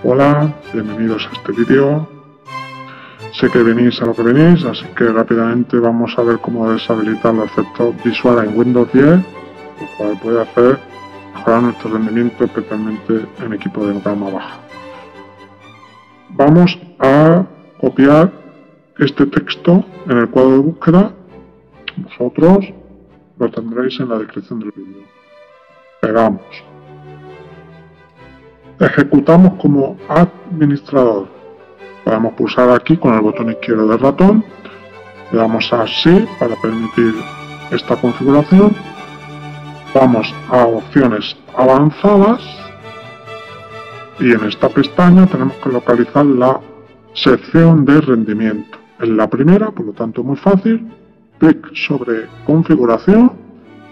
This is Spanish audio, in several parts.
Hola, bienvenidos a este vídeo. Sé que venís a lo que venís, así que rápidamente vamos a ver cómo deshabilitar los efectos visuales en Windows 10, lo cual puede hacer mejorar nuestro rendimiento, especialmente en equipos de gama baja. Vamos a copiar este texto en el cuadro de búsqueda. Vosotros lo tendréis en la descripción del vídeo. Pegamos. Ejecutamos como administrador. Podemos pulsar aquí con el botón izquierdo del ratón. Le damos a sí para permitir esta configuración. Vamos a opciones avanzadas y en esta pestaña tenemos que localizar la sección de rendimiento. Es la primera, por lo tanto muy fácil. Clic sobre configuración.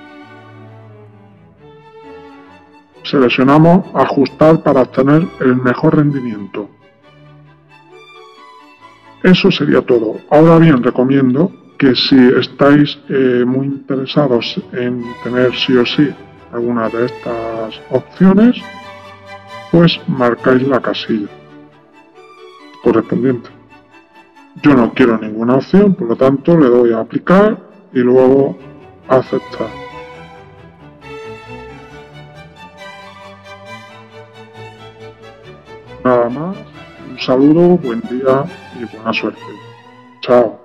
Seleccionamos ajustar para obtener el mejor rendimiento. Eso sería todo. Ahora bien, recomiendo que si estáis muy interesados en tener sí o sí alguna de estas opciones, pues marcáis la casilla correspondiente. Yo no quiero ninguna opción, por lo tanto le doy a aplicar y luego a aceptar. Nada más, un saludo, buen día y buena suerte. Chao.